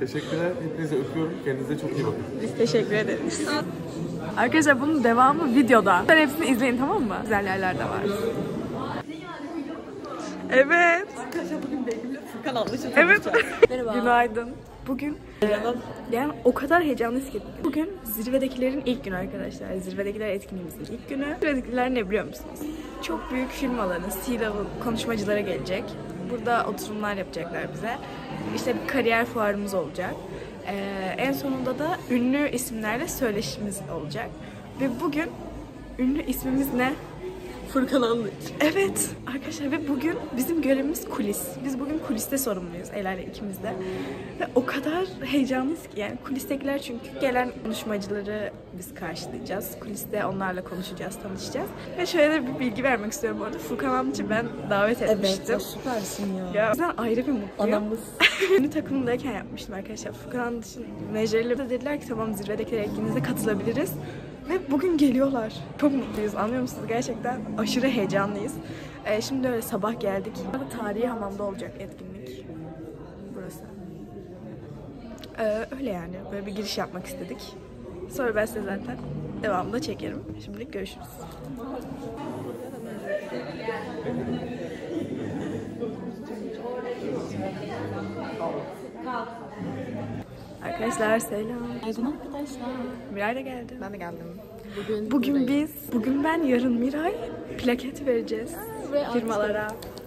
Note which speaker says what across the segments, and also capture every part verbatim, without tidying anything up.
Speaker 1: Teşekkürler. Hepinizi öpüyorum. Kendinize çok iyi bakın.
Speaker 2: Biz teşekkür ederiz. Arkadaşlar bunun devamı videoda. Sen hepsini izleyin, tamam mı? Güzel yerler de var. Evet.
Speaker 3: Arkadaşlar bugün benimle Furkan ablaşım.
Speaker 2: Evet.
Speaker 3: Merhaba.
Speaker 2: Günaydın. Bugün yani o kadar heyecanlıyız ki. Bugün zirvedekilerin ilk günü arkadaşlar. Zirvedekiler etkinliğimizin ilk günü. Zirvedekiler ne biliyor musunuz? Çok büyük firmaların C-level konuşmacılara gelecek. Burada oturumlar yapacaklar bize. İşte bir kariyer fuarımız olacak. Ee, en sonunda da ünlü isimlerle söyleşimiz olacak. Ve bugün ünlü ismimiz ne?
Speaker 3: Furkan Anlıç.
Speaker 2: Evet arkadaşlar ve bugün bizim görevimiz kulis. Biz bugün kuliste sorumluyuz Ela ile ikimiz de. Ve o kadar heyecanlıyız ki yani kulistekiler çünkü gelen konuşmacıları biz karşılayacağız. Kuliste onlarla konuşacağız, tanışacağız. Ve şöyle de bir bilgi vermek istiyorum bu arada. Furkan Anlıç'ı ben davet etmiştim.
Speaker 3: Evet, süpersin ya.
Speaker 2: Ya bizden ayrı bir mutluyum.
Speaker 3: Anamız.
Speaker 2: Ünlü takımındayken yapmıştım arkadaşlar. Furkan Anlıç'ın menajeriyle de dediler ki tamam zirvedeki etkinliğinize katılabiliriz. Ve bugün geliyorlar. Çok mutluyuz, anlıyor musunuz? Gerçekten aşırı heyecanlıyız. Ee, şimdi öyle sabah geldik. Burada tarihi hamamda olacak etkinlik. Burası. Ee, öyle yani. Böyle bir giriş yapmak istedik. Sonra ben size zaten devamında çekerim. Şimdilik görüşürüz. Arkadaşlar selam.
Speaker 3: Günaydın arkadaşlar.
Speaker 2: Miray da geldi.
Speaker 3: Ben de geldim. Bugün,
Speaker 2: Bugün
Speaker 3: buradayım.
Speaker 2: biz, bugün ben, yarın Miray plaket vereceğiz
Speaker 3: Ve
Speaker 2: firmalara.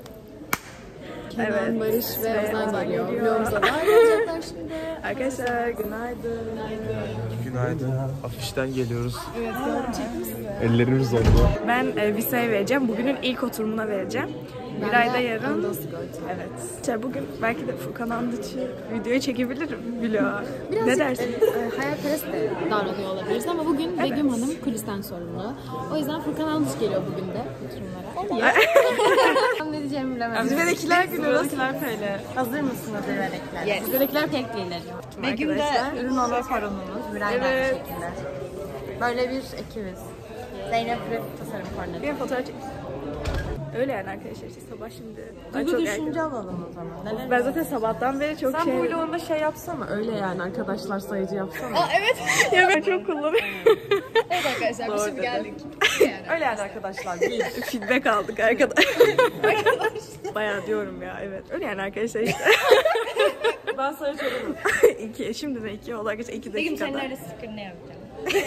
Speaker 3: Kenan,
Speaker 2: Evet.
Speaker 3: Barış ve
Speaker 2: Ve
Speaker 3: Ozan
Speaker 2: Ozan
Speaker 3: geliyor.
Speaker 2: geliyor.
Speaker 3: Vlogumuza dahil olacaklar şimdi.
Speaker 2: Arkadaşlar günaydın.
Speaker 1: Günaydın. Afişten geliyoruz. Evet. Ellerimiz oldu.
Speaker 2: Ben e, Visa'ya vereceğim. Bugünün ilk oturumuna vereceğim. Miray da yarın. Evet. İşte bugün belki de Furkan Anlıç'ı videoya çekebilirim. Vlog'a. Ne dersin?
Speaker 3: E, e, hayalperest de davranıyor olabiliriz ama bugün evet. Begüm Hanım kulisten sorumlu. O yüzden Furkan Anlıç geliyor bugün de oturumlara. Ne diyeceğimi bilemedim.
Speaker 2: Zirvedekiler günü.
Speaker 3: Zirvedekiler böyle. Hazır mısınız zirvedekiler? Yes. Zirvedekiler pek değiller. Begüm de ürün olma sorumlumuz. Miray da aynı şekilde. Böyle bir ekibiz. Zeynep Rıf tasarım koordinatörü.
Speaker 2: Bir fotoğraf çek. Öyle yani arkadaşlar işte sabah şimdi.
Speaker 3: Duygu çok düşünce erken. Alalım o zaman. Neler
Speaker 2: ben zaten sabahtan beri çok
Speaker 3: Sen
Speaker 2: şey...
Speaker 3: Sen bu vlogunda şey yapsana. Öyle yani arkadaşlar sayıcı yapsana.
Speaker 2: Aa evet. Ya ben çok kullanıyorum.
Speaker 3: Evet arkadaşlar biz şimdi geldik. Yani. Öyle yani arkadaşlar. Bir
Speaker 2: feedback aldık arkadaş. Arkadaşlar. Bayağı diyorum ya evet. Öyle yani arkadaşlar işte.
Speaker 3: Ben sayı çalarım.
Speaker 2: iki. Şimdi de iki olarak işte iki dakikada.
Speaker 4: Begüm senin öyle sticker ne yapacağım?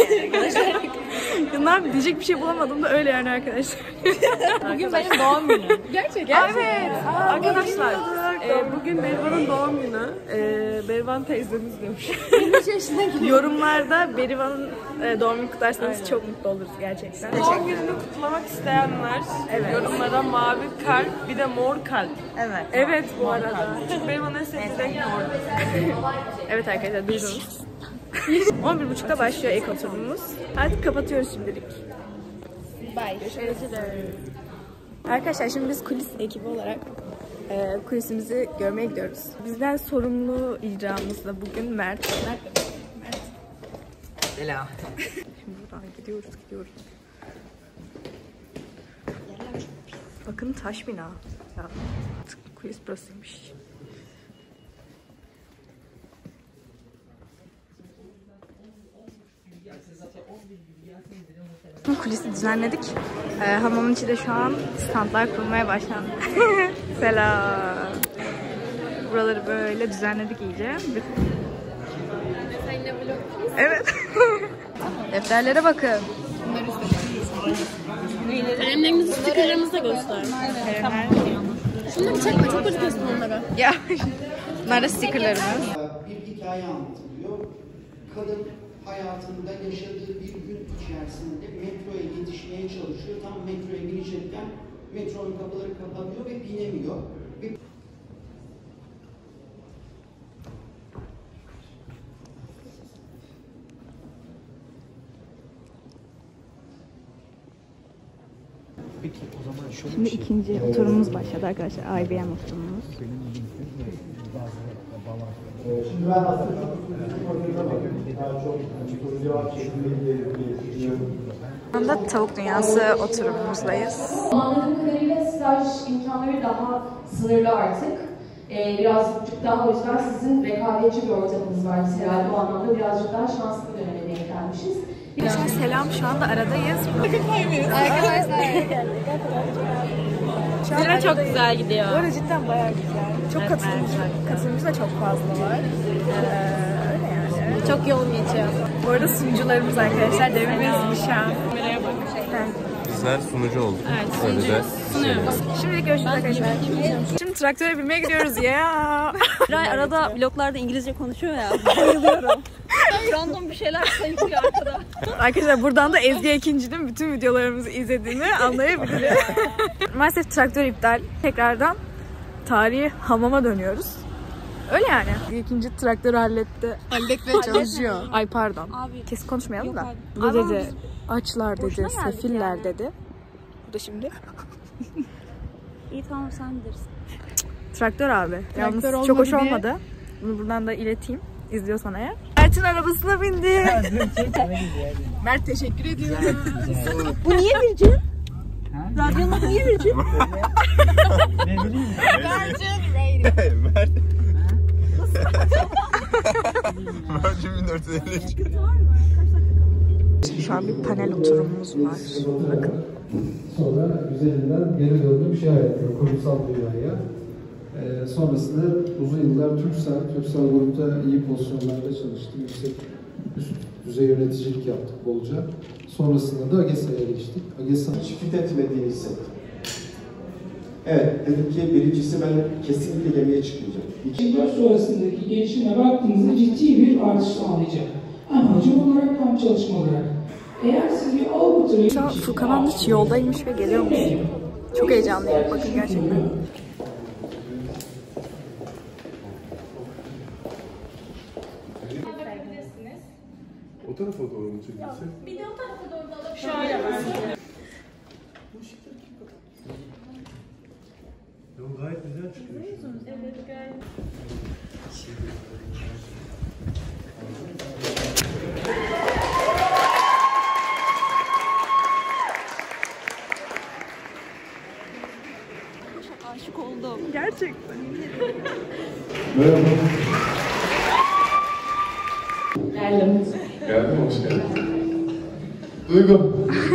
Speaker 2: Ya ne yapayım diyecek bir şey bulamadım da öyle yani arkadaşlar.
Speaker 3: Bugün benim doğum günüm.
Speaker 2: Gerçekten.
Speaker 3: Evet. Aa, arkadaşlar e, bugün Berivan'ın doğum günü. E, Berivan teyzemiz demiş. yirmi üç yaşındaki.
Speaker 2: Yorumlarda Berivan'ın e, doğum günü kutlarsanız çok mutlu oluruz gerçekten.
Speaker 3: Doğum gününü kutlamak isteyenler evet. Yorumlara mavi kalp bir de mor kalp.
Speaker 2: Evet. Evet bu arada.
Speaker 3: Çünkü Berivan'ın en sevdiği renk mor.
Speaker 2: Evet arkadaşlar duydunuz. on bir buçukta başlıyor ilk oturumumuz. Artık kapatıyoruz şimdilik.
Speaker 4: Bye.
Speaker 2: Görüşürüz. Arkadaşlar şimdi biz kulis ekibi olarak e, kulisimizi görmeye gidiyoruz. Bizden sorumlu icramız da bugün Mert. Mert. Mert.
Speaker 5: Selam.
Speaker 2: Şimdi buradan gidiyoruz gidiyoruz. Bakın taş bina. Ya, kulis burasıymış. Kulisi düzenledik. Ee, hamamın içinde şu an standlar kurulmaya başlandı. Selam. Buraları böyle düzenledik iyice. Evet. Defterlere bakın.
Speaker 3: Kalemlerimizi, stickerlarımızı da göster.
Speaker 2: Tamam.
Speaker 3: Şunları çekme, çok kötü kestim onları.
Speaker 2: Ya. Bunlar da stickerlarımız.
Speaker 6: Bir hikaye anlatılıyor. Kadın hayatında yaşadığı bir gün içerisinde metroya yetişmeye çalışıyor. Tam metroya binecekken metronun kapıları kapanıyor ve binemiyor. Ve
Speaker 1: Peki o zaman şöyle
Speaker 2: Şimdi
Speaker 1: bir şey.
Speaker 2: ikinci oturumumuz başladı arkadaşlar. I B M oturumumuz.
Speaker 7: Şimdi ben aslında çok daha çok soru cevap şeklinde düşünüyorum.
Speaker 2: Şu anda Tavuk Dünyası oturumumuzdayız.
Speaker 8: Anladığım kadarıyla staj imkanları daha sınırlı artık. Ee, birazcık daha o yüzden sizin rekabetçi bir ortamınız var herhalde. O anlamda birazcık daha şanslı bir döneme denk gelmişiz.
Speaker 2: Arkadaşlar selam, şu anda aradayız.
Speaker 3: Arkadaşlar. Zirve çok güzel gidiyor.
Speaker 2: Bu arada cidden bayağı güzel. Çok
Speaker 3: Evet,
Speaker 2: katılımcı,
Speaker 3: evet.
Speaker 2: katılımcı da çok fazla var. Ee, öyle yani.
Speaker 3: Çok yoğun geçiyor.
Speaker 2: Bu arada sunucularımız arkadaşlar Demir Nişan.
Speaker 1: Bizler sunucu olduk.
Speaker 3: Evet,
Speaker 1: Öyle
Speaker 3: sunucu
Speaker 1: de
Speaker 3: sunuyoruz.
Speaker 2: Şimdilik görüşürüz arkadaşlar. Şimdi traktöre binmeye gidiyoruz ya.
Speaker 3: Ray arada vloglarda İngilizce konuşuyor ya. Bayılıyorum. Random bir şeyler sayıklıyor arkada.
Speaker 2: Arkadaşlar buradan da Ezgi Ekinci'nin bütün videolarımızı izlediğini anlayabiliriz. Maalesef traktör iptal. Tekrardan tarihi hamama dönüyoruz. Öyle yani. Ezgi Ekinci traktörü halletti. Halletmeye çalışıyor. Ay pardon.
Speaker 3: Abi,
Speaker 2: Kesin konuşmayalım
Speaker 3: yok
Speaker 2: da.
Speaker 3: abi.
Speaker 2: Bu
Speaker 3: Abi
Speaker 2: dedi.
Speaker 3: biz
Speaker 2: Açlar dedi.
Speaker 3: boşuna geldik
Speaker 2: Sefiller
Speaker 3: yani.
Speaker 2: dedi. Bu da şimdi.
Speaker 3: İyi tamam sen bilirsin.
Speaker 2: Traktör abi. Yalnız
Speaker 3: Traktör
Speaker 2: çok hoş
Speaker 3: olmadı diye.
Speaker 2: olmadı. Bunu buradan da ileteyim. İzliyorsan eğer. Mert'in arabasına bindi. Mert teşekkür ediyorum.
Speaker 3: Bu niye Virgin? Radyonun adı niye Virgin?
Speaker 7: Ne bileyim.
Speaker 1: Mert. Mert'in bin dört yüz elli üç.
Speaker 2: Şu an bir panel oturumumuz var. Bakın.
Speaker 9: Sonra üzerinden geri döndüm şey hayatına, kurumsal dünyaya. Ee, sonrasında uzun yıllar Türksel, Türksel grupta iyi pozisyonlarda çalıştım. Yüksek üst düzey yöneticilik yaptık bolca. Sonrasında da Agesa'ya geçtik. Agesa
Speaker 10: hiç fit etmediğini hissettim. Evet, dedim ki birincisi ben kesinlikle gemiye çıkmayacağım.
Speaker 11: İkinci sonrasındaki gelişime baktığınızda ciddi bir artış sağlayacak. Hem hacim olarak hem çalışma olarak. Eğer siz bir output'u...
Speaker 2: Şu an Furkan Anlıç yoldaymış ve geliyormuş. Çok heyecanlıyım. Bakın gerçekten.
Speaker 1: O tarafa doğru mu çekilsek?
Speaker 4: Bir de o tarafa doğru da alabilir.
Speaker 3: Şöyle var.
Speaker 1: Yo, gayet güzel çıkıyor.
Speaker 4: Evet, gayet.
Speaker 3: Aşık oldum.
Speaker 2: Gerçekten.
Speaker 9: Merhaba.
Speaker 11: Geldim.
Speaker 1: Geldin, hoş geldin. Duygu.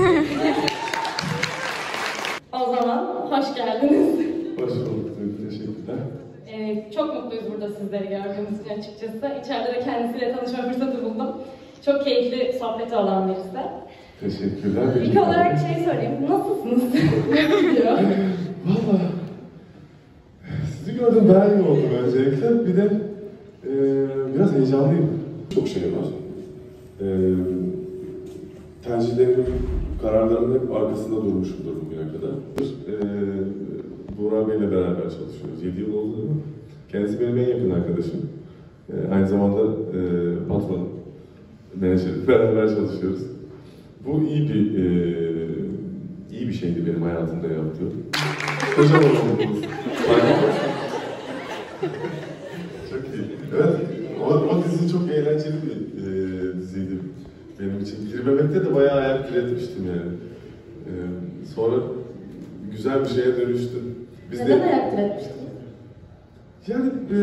Speaker 11: O zaman hoş geldiniz.
Speaker 1: Hoş bulduk Duygu, teşekkürler.
Speaker 11: Ee, çok mutluyuz burada sizleri gördüğümüz için açıkçası. İçeride de kendisiyle tanışma fırsatı buldum. Çok keyifli sohbeti olan birisi.
Speaker 1: Teşekkürler.
Speaker 11: İlk olarak şey sorayım, nasılsınız? Ne gidiyor?
Speaker 1: Valla sizi gördüm daha iyi oldu öncelikle. Bir de e, biraz heyecanlıyım. Çok şey var. E, tercihlerimin, kararlarımın hep arkasında durmuşumdur bugüne kadar. E, Buğra Bey'le beraber çalışıyoruz. yedi yıl oldu değil mi? Kendisi benim en yakın arkadaşım. E, aynı zamanda e, patronum, menajerim. Beraber çalışıyoruz. Bu iyi bir e, iyi bir şeydi benim hayatımda yaptığım. Kocaman oldunuz. Çok iyi. Evet, o, o dizi çok eğlenceli bir e, diziydi benim için. Girmemekte de bayağı ayak diretmiştim yani. E, sonra güzel bir şeye dönüştü. Biz
Speaker 11: Neden
Speaker 1: de,
Speaker 11: ayak diretmiştin?
Speaker 1: yani e,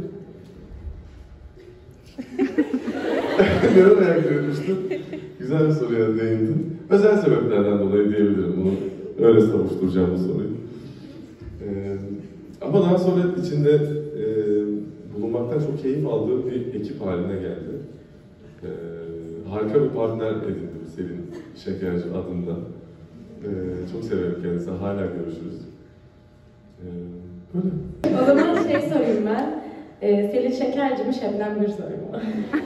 Speaker 1: neden ayak diretmiştim? Güzel bir soruya değindin. Özel sebeplerden dolayı diyebilirim bunu. Öyle savuşturacağım bu soruyu. Ee, ama daha sonra içinde e, bulunmaktan çok keyif aldığım bir ekip haline geldi. Ee, harika bir partner edindim Selin Şekerci adında. Ee, çok severim kendisini, hala görüşürüz. Ee, böyle.
Speaker 11: O zaman şey sorayım ben. Ee, Selin Şekerci mi, Şebnem Gürsoy mu?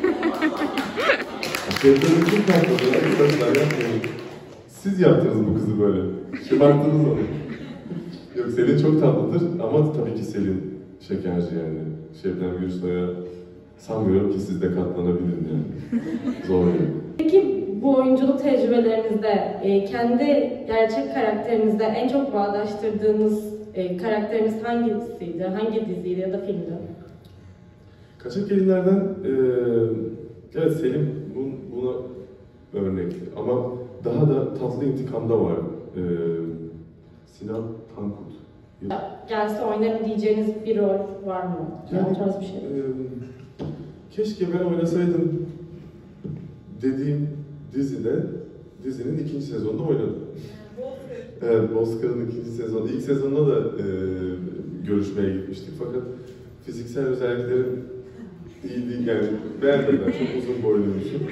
Speaker 1: Şebnem'i kim tatlıdır arkadaşlar, yapmayın. Siz yaptınız bu kızı böyle. Şımarttınız onu. Yok, Selin çok tatlıdır ama tabii ki Selin Şekerci yani. Şebnem Gürsoy'a sanmıyorum ki siz de katlanabilirim yani. Zor yani.
Speaker 11: Peki bu oyunculuk tecrübelerinizde e, kendi gerçek karakterinizde en çok bağdaştırdığınız e, karakteriniz hangisiydi? Hangi diziydi ya da filmdi?
Speaker 1: Kaçak Gelinler'den e, evet Selim bun, buna örnekli ama daha da Tatlı İntikam'da var. E, Sinan Tankut
Speaker 11: Gelse oynarım diyeceğiniz bir rol var mı? Yani, o tarz bir şey.
Speaker 1: E, keşke ben oynasaydım dediğim dizide, dizinin ikinci sezonunda oynadım. Evet, Bozkır'ın ikinci sezonu. İlk sezonunda da e, görüşmeye gitmiştik fakat fiziksel özelliklerim iyi değil yani beğenmediler. Çok uzun boyluymuşum.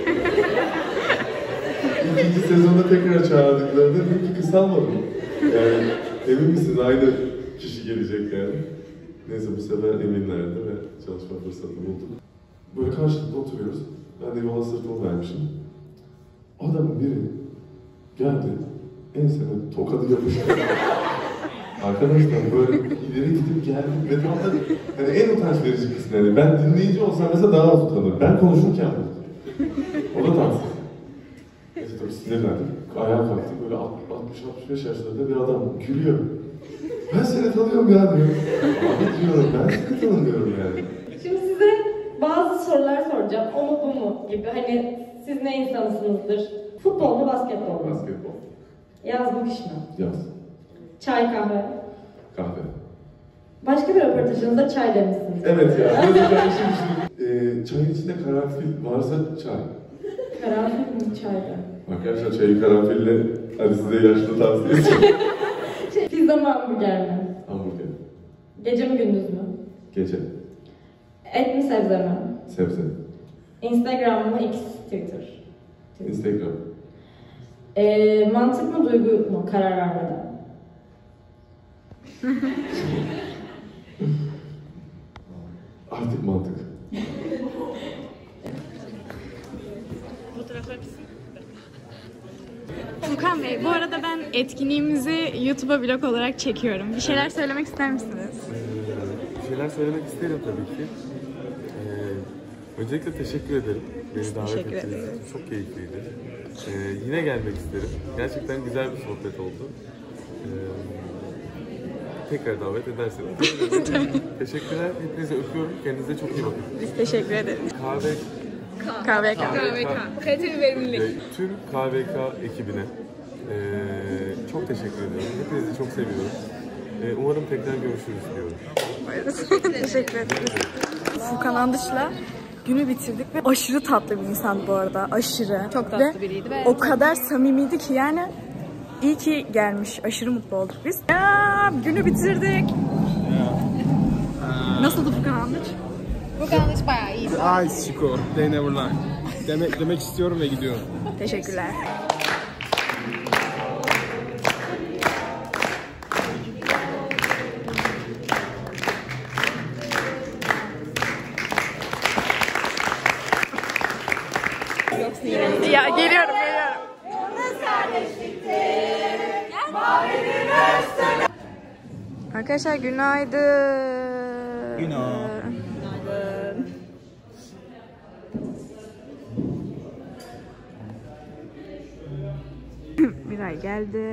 Speaker 1: İkinci sezonda tekrar çağırdıklarında dedim ki kısalmadım. Yani emin misiniz aynı kişi gelecek yani. Neyse bu sefer eminlerdi ve çalışma fırsatı bulduk. Böyle karşılıklı oturuyoruz. Ben de yola sırtımı vermişim. Adamın biri geldi, enseme tokadı yapıştı. Arkadaşlar böyle ileri gidip geldik ve tam da hani en utanç verici kısmı yani. Ben dinleyici olsam mesela daha az utanırım. Ben konuşurken bu. O da tansız. Neyse tabii sinirlendim. Ayağa kalktım böyle altmış altmış beş yaşlarında bir adam gülüyor. Ben seni tanıyorum ya diyor. Abi diyorum ben seni tanımıyorum yani.
Speaker 11: Şimdi size bazı sorular soracağım. O mu bu mu gibi. Hani siz ne insanısınızdır? Futbol mu basketbol mu?
Speaker 1: Basketbol.
Speaker 11: Yaz mı kış mı?
Speaker 1: Yaz.
Speaker 11: Çay kahve.
Speaker 1: Kahve.
Speaker 11: Başka bir röportajınızda çay demişsiniz.
Speaker 1: Evet ya. Böyle ben şimdi e, çayın içinde karanfil varsa çay.
Speaker 11: Karanfil mi çayda?
Speaker 1: Arkadaşlar çayı karanfille hadi size yaşlı tavsiye edeceğim.
Speaker 11: Pizza mı hamburger mi?
Speaker 1: Hamburger.
Speaker 11: Gece mi gündüz mü?
Speaker 1: Gece.
Speaker 11: Et mi sebze mi?
Speaker 1: Sebze.
Speaker 11: Instagram mı X Twitter?
Speaker 1: Instagram.
Speaker 11: Ee, mantık mı duygu mu karar vermeden?
Speaker 1: Artık mantık.
Speaker 2: Furkan Bey, bu arada ben etkinliğimizi YouTube'a vlog olarak çekiyorum. Bir şeyler söylemek ister misiniz?
Speaker 12: Ee, bir şeyler söylemek isterim tabii ki. Ee, öncelikle teşekkür ederim. Beni davet
Speaker 2: teşekkür
Speaker 12: ettiğiniz
Speaker 2: ederim.
Speaker 12: için çok keyifliydi. Ee, yine gelmek isterim. Gerçekten güzel bir sohbet oldu. Ee, tekrar davet ederseniz. Teşekkürler. Hepinizi öpüyorum. Kendinize çok iyi bakın.
Speaker 2: Biz teşekkür ederiz.
Speaker 12: Kahve
Speaker 2: K V K.
Speaker 12: K V K.
Speaker 2: Kaliteli verimlilik.
Speaker 12: Ee, tüm K V K ekibine ee, çok teşekkür ediyorum. Hepinizi çok seviyorum. Ee, umarım tekrar görüşürüz diyorum.
Speaker 2: Teşekkür ederiz. Furkan Andıç'la günü bitirdik ve aşırı tatlı bir insan bu arada. Aşırı. Çok tatlı ve biriydi ve o kadar samimiydi ki yani iyi ki gelmiş. Aşırı mutlu olduk biz. Ya, günü bitirdik. Nasıldı Furkan Andıç?
Speaker 13: Furkan Andıç bayağı iyiydi.
Speaker 14: Ice Chico, they never lie. Demek, demek istiyorum ve gidiyorum.
Speaker 2: Teşekkürler. Ya geliyorum geliyorum. Arkadaşlar günaydın.
Speaker 15: Günaydın.
Speaker 2: Miray geldi.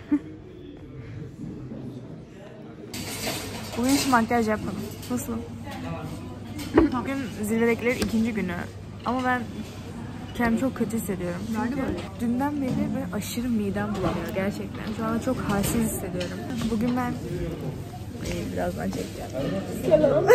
Speaker 2: Bugün hiç makyaj yapmadım. Nasıl? Bugün zirvedekilerin ikinci günü. Ama ben kendimi çok kötü hissediyorum. Nerede böyle? Dünden beri böyle aşırı midem bulanıyor gerçekten. Şu anda çok halsiz hissediyorum. Bugün ben... Ay, birazdan çekeceğim. Selam.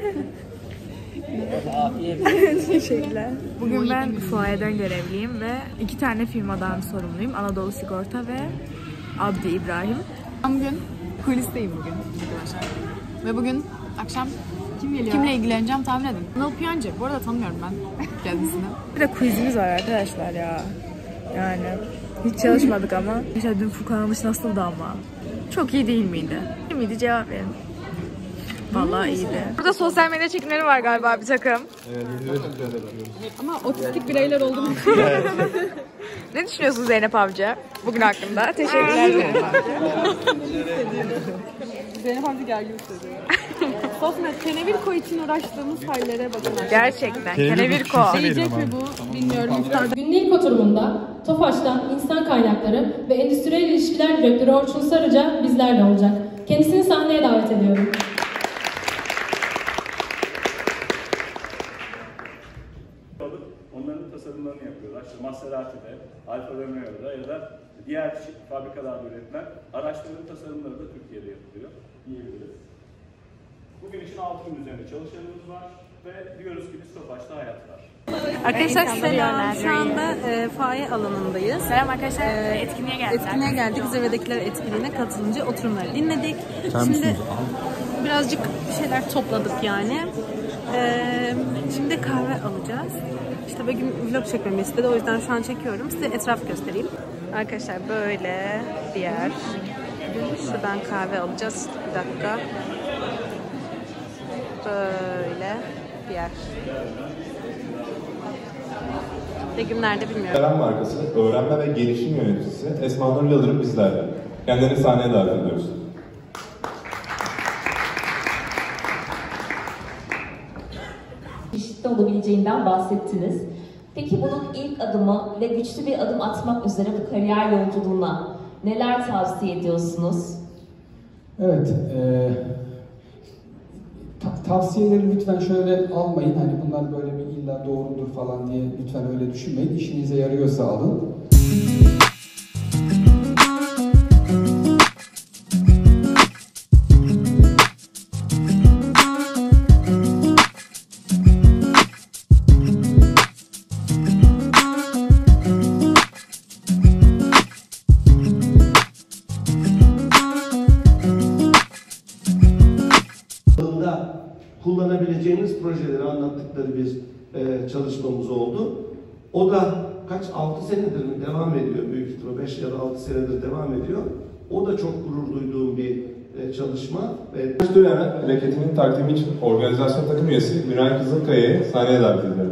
Speaker 2: Teşekkürler. Bugün ben fuayeden görevliyim ve iki tane firmadan sorumluyum. Anadolu Sigorta ve Abdi İbrahim.
Speaker 13: Bugün kulisteyim bugün arkadaşlar. Ve bugün akşam kim geliyor? Kimle ilgileneceğim tahmin edin. Anıl Piyancı. Bu arada tanımıyorum ben kendisini.
Speaker 2: Bir de quizimiz var arkadaşlar ya. Yani hiç çalışmadık ama. İşte dün Furkan Andıç nasıldı ama? Çok iyi değil miydi? İyi miydi? Cevap verin. Vallahi iyiydi. Burada sosyal medya çekimleri var galiba bir takım.
Speaker 14: Evet,
Speaker 13: ama otistik bireyler oldu mu?
Speaker 2: Ne düşünüyorsun Zeynep Avcı bugün hakkında? Teşekkürler Zeynep Avcı.
Speaker 13: Zeynep Avcı gergin hissediyor. Sosmet, Kenevirko için uğraştığımız hallere bakın.
Speaker 2: Gerçekten Kenevirko.
Speaker 13: Değecek mi bu? Bilmiyorum.
Speaker 11: Günün ilk oturumunda TOFAŞ'tan İnsan Kaynakları ve Endüstriyel İlişkiler Direktörü Orçun Sarıca bizlerle olacak. Kendisini sahneye davet ediyorum.
Speaker 16: Ondan
Speaker 15: onların tasarımlarını yapıyorlar. İşte Maserati'de, Alfa Romeo'da ya da diğer fabrikalarda üretilen araçların tasarımları da Türkiye'de yapılıyor diyebiliriz. Bugün için altı gün üzerinde çalışanımız var ve diyoruz ki biz Tofaş'ta hayat var.
Speaker 3: Arkadaşlar selam. Şu anda e, fuaye alanındayız.
Speaker 2: Selam arkadaşlar.
Speaker 3: E,
Speaker 2: etkinliğe geldik.
Speaker 3: Etkinliğe geldik. Zirvedekiler etkinliğine katılınca oturumları dinledik. Şimdi birazcık bir şeyler topladık yani. E, şimdi kahve alacağız. İşte bugün vlog çekmemi istedi. O yüzden şu an çekiyorum. Size etraf göstereyim. Arkadaşlar böyle bir yer. Şuradan kahve alacağız. Bir dakika. Böyle bir yer. Begüm nerede bilmiyorum.
Speaker 16: Selam markası, öğrenme ve gelişim yöneticisi Esma Nur Yıldırım bizlerle. Kendilerini sahneye davet ediyoruz.
Speaker 17: Çeşitli olabileceğinden bahsettiniz. Peki bunun ilk adımı ve güçlü bir adım atmak üzere bu kariyer yolculuğuna neler tavsiye ediyorsunuz?
Speaker 18: Evet, e, ta- tavsiyeleri lütfen şöyle almayın. Hani bunlar böyle bir illa doğrudur falan diye lütfen öyle düşünmeyin. İşinize yarıyorsa alın.
Speaker 19: kullanabileceğiniz projeleri anlattıkları bir e, çalışmamız oldu. O da kaç, altı senedir mi devam ediyor, büyük ihtimalle beş ya da altı senedir devam ediyor. O da çok gurur duyduğum bir e, çalışma.
Speaker 16: Ve Dönemen hareketinin takdimi için organizasyon takım üyesi Miray Kızılkaya'yı sahneye davet ediyorum.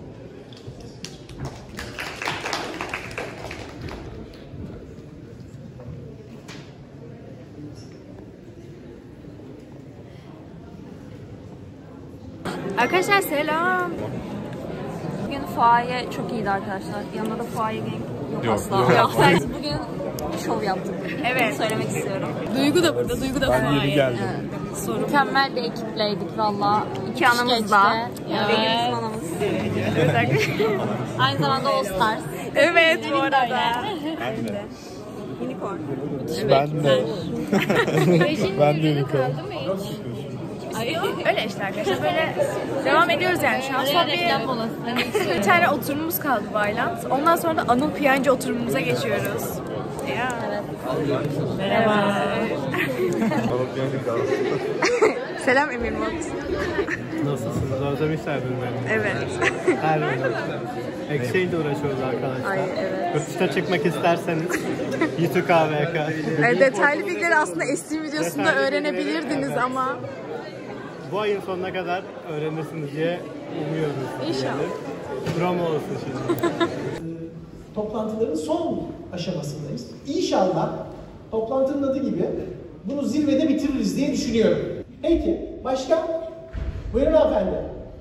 Speaker 2: Arkadaşlar selam. Bugün fuaye çok iyiydi arkadaşlar. Yanında da fuaye gang yok,
Speaker 12: Yok,
Speaker 2: asla.
Speaker 12: yok.
Speaker 2: Yok. Bugün şov yaptık. Evet. Bunu söylemek istiyorum. Duygu da burada. Duygu da fuaye. Ben yeni geldim. Evet. Sorun. Mükemmel bir ekipleydik valla. İki anamız da. Benim anamız. Evet arkadaşlar. Aynı zamanda All Stars. Evet bu arada. Ben de. Unicorn.
Speaker 14: Ben de. Ben de unicorn.
Speaker 2: Ay, öyle işte arkadaşlar, böyle devam ediyoruz yani şu an. Son bir, bir tane oturumumuz kaldı Violet. Ondan sonra da Anıl Piyancı oturumumuza geçiyoruz. Ya. Evet. Merhaba.
Speaker 12: Anıl Piyancı kaldı.
Speaker 2: Selam Emir Mot.
Speaker 14: Nasılsınız? Özlemişlerdir beni.
Speaker 2: Evet.
Speaker 14: Her gün. Ekşiyle uğraşıyoruz arkadaşlar.
Speaker 2: Ay evet.
Speaker 14: Yurt dışına çıkmak isterseniz YouTube K V K.
Speaker 2: Evet, detaylı bilgileri aslında Esteem videosunda öğrenebilirdiniz evet. Ama
Speaker 14: bu ayın sonuna kadar öğrenirsiniz diye umuyoruz. İnşallah. Promo olsun şimdi.
Speaker 7: Toplantıların son aşamasındayız. İnşallah toplantının adı gibi bunu zirvede bitiririz diye düşünüyorum. Peki, başka? Buyurun hanımefendi.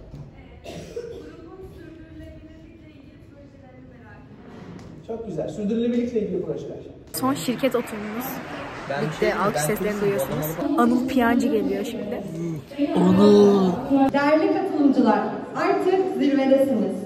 Speaker 7: Çok güzel. Sürdürülebilirlikle ilgili projeler.
Speaker 2: Son şirket oturumumuz. Bitti. Alkış seslerini duyuyorsunuz. Anıl Piyancı geliyor şimdi.
Speaker 8: Anıl. Değerli katılımcılar, artık zirvedesiniz.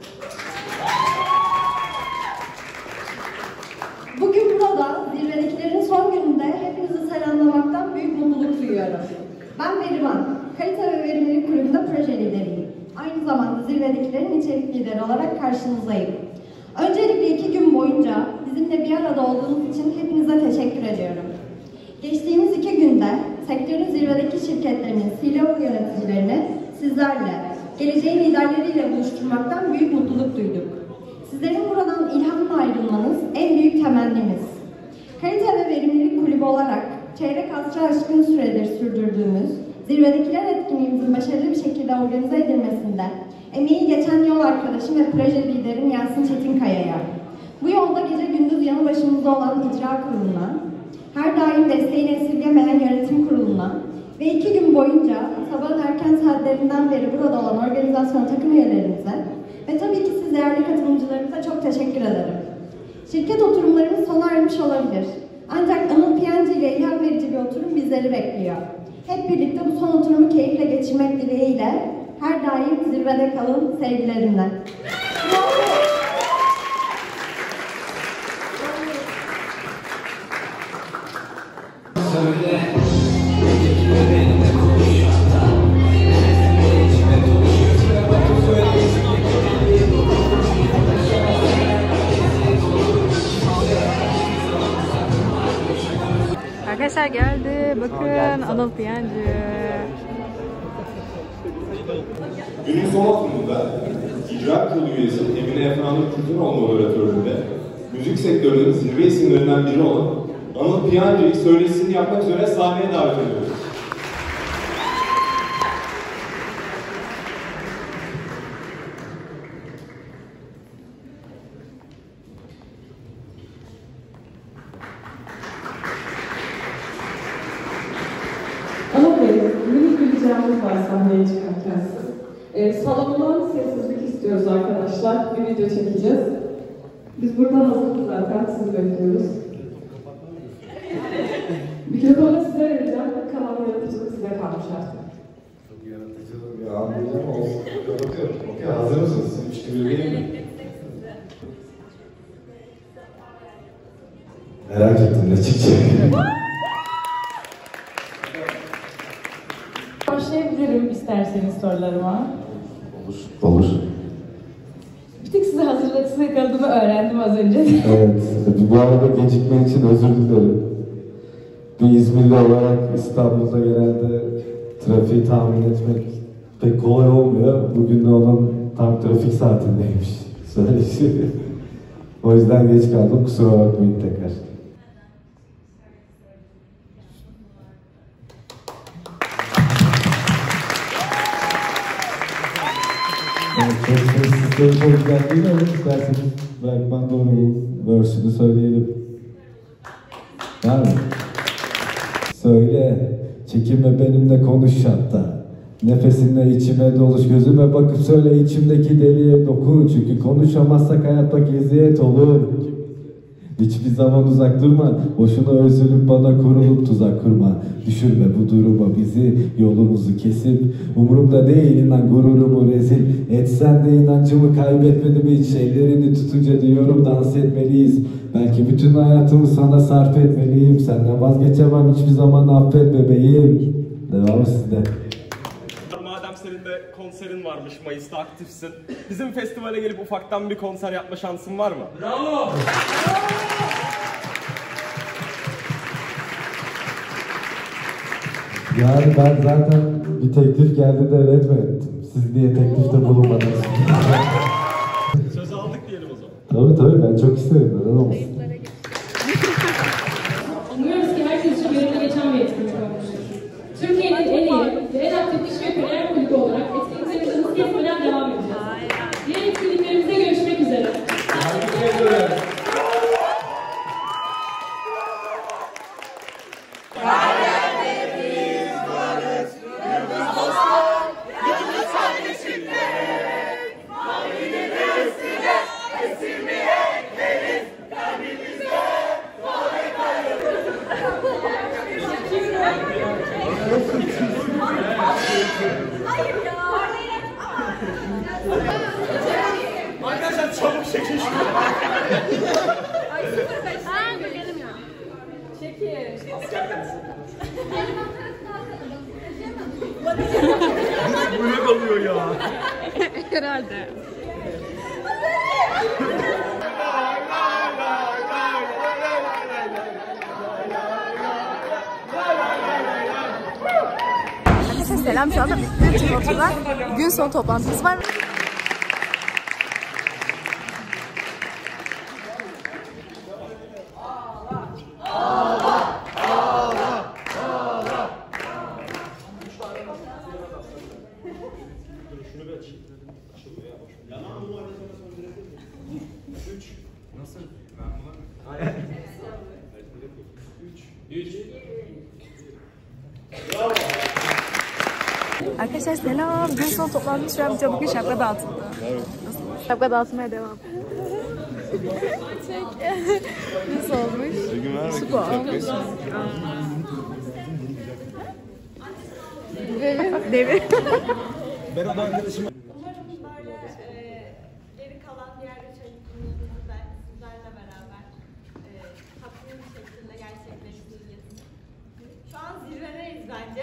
Speaker 8: Bugün burada zirvedekilerin son gününde hepinizi selamlamaktan büyük mutluluk duyuyorum. Ben Berivan, Kalite ve Verimlilik Kulübü'nde proje lideriyim. Aynı zamanda zirvedekilerin içerik lideri olarak karşınızdayım. Öncelikle iki gün boyunca bizimle bir arada olduğunuz için hepinize teşekkür ediyorum. Geçtiğimiz iki günde sektörün zirvedeki şirketlerinin C-level yöneticilerini sizlerle, geleceğin liderleriyle buluşturmaktan büyük mutluluk duyduk. Sizlerin buradan ilhamla ayrılmanız en büyük temennimiz. Kalite ve Verimlilik Kulübü olarak çeyrek asrı aşkın süredir sürdürdüğümüz zirvedekiler etkinliğimizin başarılı bir şekilde organize edilmesinde emeği geçen yol arkadaşım ve proje liderim Yasin Çetinkaya'ya, bu yolda gece gündüz yanı başımızda olan icra kuruluna, her daim desteğini esirgemeyen yönetim kuruluna ve iki gün boyunca sabahın erken saatlerinden beri burada olan organizasyon takım üyelerimize ve tabii ki siz değerli katılımcılarımıza çok teşekkür ederim. Şirket oturumlarımız sona ermiş olabilir. Ancak Anıl Piyancı ile ilham verici bir oturum bizleri bekliyor. Hep birlikte bu son oturumu keyifle geçirmek dileğiyle her daim zirvede kalın sevgilerimle.
Speaker 2: Arkadaşlar geldi. Bakın Anıl Piyancı.
Speaker 16: Günün son haftamında icra kurulu üyesi Emine Efendim Kurtunoğlu moderatörlüğünde müzik sektörünün zirve isimlerinden biri olan Anıl Piyancı'yı söyleşisini yapmak üzere sahneye davet ediyoruz.
Speaker 11: Anıl Bey, minik bir ricamız var sahneye çıkarken. Ee, salondan sessizlik istiyoruz arkadaşlar. Bir video çekeceğiz. Biz buradan hazırız zaten, sizi bekliyoruz. Mikrofonu size vereceğim. Kalan yaratıcılık size kalmış artık.
Speaker 9: Çok yaratıcılık ya, anlayacağım olsun. Kapatıyorum. Okey, hazır mısınız? üç iki bir gelin mi? Merak ettim ne çıkacak.
Speaker 11: Başlayabilirim isterseniz sorularıma.
Speaker 9: Olur. Olur.
Speaker 11: Bir tek size hazırlıksız yakaladığımı öğrendim az önce.
Speaker 9: Evet. Bu arada gecikme için özür dilerim. Bir İzmirli olarak İstanbul'da genelde trafiği tahmin etmek pek kolay olmuyor. Bugün de onun tam trafik saatindeymiş söyleşi. O yüzden geç kaldım. Kusura bakmayın tekrar. Evet, çok çok güzel değil mi? İsterseniz Berkman Doğru'nun verse'ünü söyleyelim. Var mı? Söyle, çekinme benimle konuş hatta. Nefesinle içime doluş, gözüme bakıp söyle içimdeki deliğe dokun. Çünkü konuşamazsak hayat bak eziyet olur. Hiçbir zaman uzak durma, boşuna üzülüp bana kurulup tuzak kurma. Düşürme bu duruma bizi, yolumuzu kesip. Umurumda değil inan gururumu rezil. Etsen de inancımı kaybetmedim hiç. Ellerini tutunca diyorum dans etmeliyiz. Belki bütün hayatımı sana sarf etmeliyim. Senden vazgeçemem hiçbir zaman, affet bebeğim. Devamı sizde.
Speaker 20: Madem senin de konserin varmış, Mayıs'ta aktifsin. Bizim festivale gelip ufaktan bir konser yapma şansın var mı? Bravo!
Speaker 9: Yani ben zaten bir teklif geldi de red mi ettim? Siz niye teklifte bulunmadınız?
Speaker 20: Söz aldık diyelim o zaman.
Speaker 9: Tabii tabii ben çok isterim. Neden olmasın?
Speaker 11: Umuyoruz ki herkes için gönüllü geçen bir etkinlik olmuştur. Türkiye'nin en iyi ve en aktif iş ve kariyer kulübü olarak etkinliklerimize hız kesmeden devam edeceğiz. Diğer etkinliklerimizde görüşmek üzere.
Speaker 20: Arkadaşlar çabuk çekin şunu.
Speaker 11: Ay süper beş. Ha benim ya. Çekil.
Speaker 20: Bu ne kalıyor ya?
Speaker 2: Herhalde. Herkese selam. Şu anda bütün oturulan gün sonu toplantısı var. Arkadaşlar selam. Gün sonu toplantımız şu an bitiyor. Bugün şapka dağıtıldı. Evet. Şapka dağıtmaya devam. Çek. Nasıl olmuş? Süper olmuş. Devir. Devir.
Speaker 20: Ben o da arkadaşım.
Speaker 11: Umarım böyle e, geri
Speaker 4: kalan diğer üç etkinliğimizi de sizlerle beraber e, tatlı bir şekilde gerçekleştireceğiz. Şu an zirvedeyiz bence.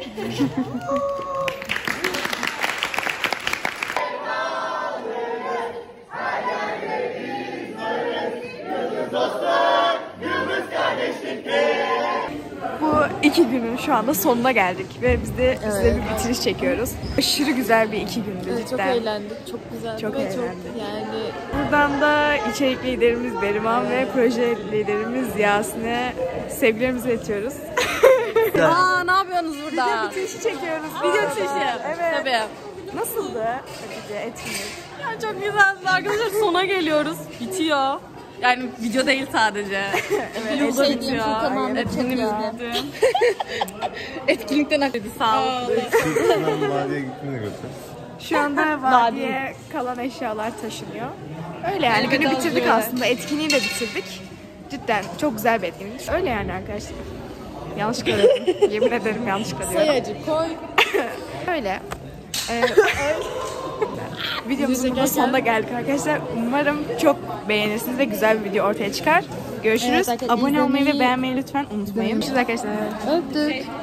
Speaker 2: Bu iki günün şu anda sonuna geldik ve biz de size
Speaker 13: Evet.
Speaker 2: bir bitiriş çekiyoruz. Aşırı güzel bir iki gündü
Speaker 13: Evet, çok
Speaker 2: cidden.
Speaker 13: eğlendik, çok güzeldi
Speaker 2: Çok
Speaker 13: ve
Speaker 2: eğlendik.
Speaker 13: çok yani
Speaker 2: Buradan da içerik liderimiz Beriman ve proje liderimiz Yasin'e sevgilerimizi iletiyoruz.
Speaker 13: Aa, ne yapıyorsunuz burada?
Speaker 2: Video bitirişi çekiyoruz.
Speaker 13: Video bitirişi.
Speaker 2: Evet.
Speaker 13: Tabii.
Speaker 2: Nasıldı Hatice etkinlik?
Speaker 13: Ya çok güzeldi arkadaşlar, sona geliyoruz. Bitiyor. Yani video değil sadece.
Speaker 2: Evet,
Speaker 13: Video da
Speaker 2: şey
Speaker 13: bitiyor.
Speaker 2: diyeyim, Furkan
Speaker 13: Aynen.
Speaker 2: abi
Speaker 13: Etkinliğimiz
Speaker 2: çok
Speaker 13: bitti. Etkinlikten aklıydı, sağ ol.
Speaker 12: Vadiye gittiğini götür.
Speaker 2: Şu anda vadiye kalan eşyalar taşınıyor. Öyle yani
Speaker 13: Evet,
Speaker 2: günü bitirdik
Speaker 13: evet.
Speaker 2: aslında. Etkinliği de bitirdik. Cidden çok güzel bir etkinlik. Öyle yani arkadaşlar. Yanlış kalıyorum. Yemin ederim yanlış kalıyorum.
Speaker 13: Sayacı koy.
Speaker 2: Öyle. Ee, Videomuzun da sonuna geldik arkadaşlar. Umarım çok beğenirsiniz ve güzel bir video ortaya çıkar. Görüşürüz.
Speaker 13: Evet, arkadaşlar,
Speaker 2: Abone olmayı ve
Speaker 13: izlemeyi-
Speaker 2: beğenmeyi lütfen unutmayın. Görüşürüz arkadaşlar.
Speaker 13: Öptük.